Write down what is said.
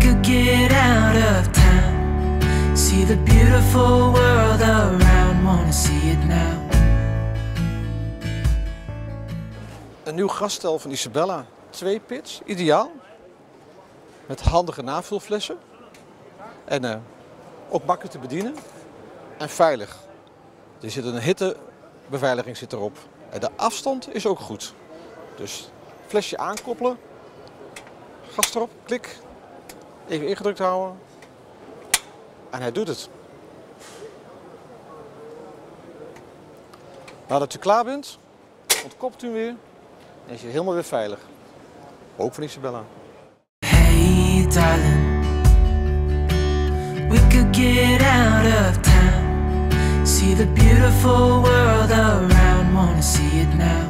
could get out of town, see the beautiful world around, wanna see it now. Een nieuw gasstel van Isabella, 2 pits, ideaal. Met handige navulflessen. En ook makkelijk te bedienen. En veilig. Er zit een hittebeveiliging zit erop. En de afstand is ook goed. Dus flesje aankoppelen. Gas erop, klik. Even ingedrukt houden. En hij doet het. Nadat u klaar bent, ontkoppelt u hem weer. En is je helemaal weer veilig. Ook van Isabella. Hey darling, we could get out of town, see the beautiful world around, wanna see it now.